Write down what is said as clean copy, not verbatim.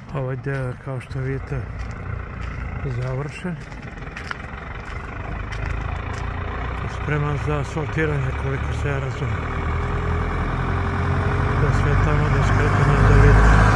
Ovaj deo je, kao što vidite, završen. Spreman za asfaltiranje, koliko se ja razumijem. Da sve tamo do skretanja za Lidl.